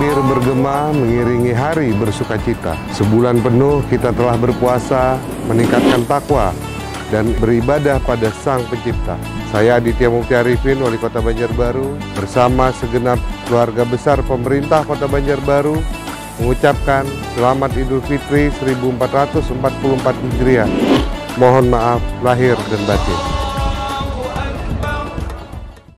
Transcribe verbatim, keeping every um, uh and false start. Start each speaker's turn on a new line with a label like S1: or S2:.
S1: Takbir bergema mengiringi hari bersukacita. Sebulan penuh kita telah berpuasa, meningkatkan takwa, dan beribadah pada Sang Pencipta. Saya Aditya Mukti Arifin, Wali Kota Banjarbaru, bersama segenap keluarga besar pemerintah Kota Banjarbaru, mengucapkan Selamat Idul Fitri seribu empat ratus empat puluh empat Hijriah. Mohon maaf lahir dan batin.